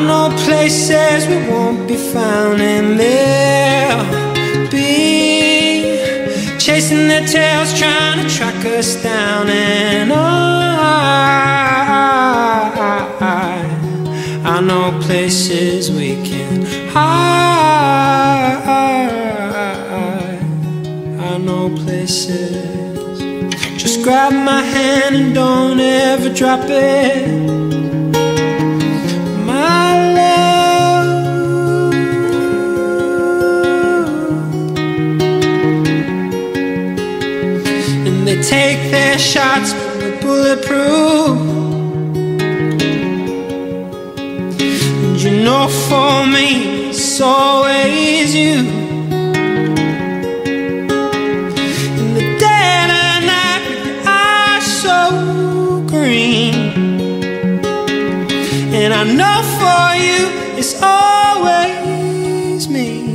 know places we won't be found, and they'll be chasing their tails, trying to track us down. And I know places we can hide. I know places. Just grab my hand and don't ever drop it, my love. And they take their shots, but we're bulletproof. And you know, for me, it's always you. In the dead of night, with your eyes so green. And I know for you, it's always me.